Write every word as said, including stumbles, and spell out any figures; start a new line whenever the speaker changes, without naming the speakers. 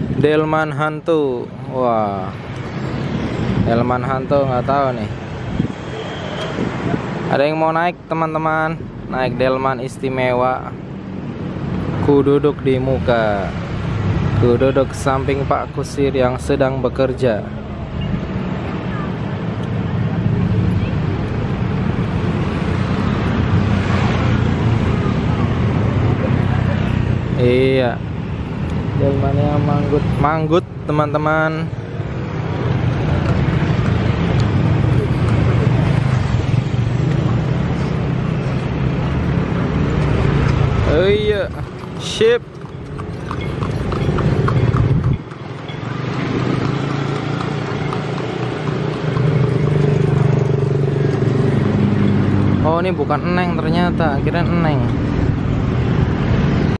Delman hantu. Wah, delman hantu nggak tahu nih. Ada yang mau naik teman-teman? Naik delman istimewa. Ku duduk di muka, ku duduk samping Pak Kusir yang sedang bekerja. Iya, delmannya manggut manggut teman-teman. Oh iya, ship. Oh, ini bukan Eneng ternyata, kirain Eneng.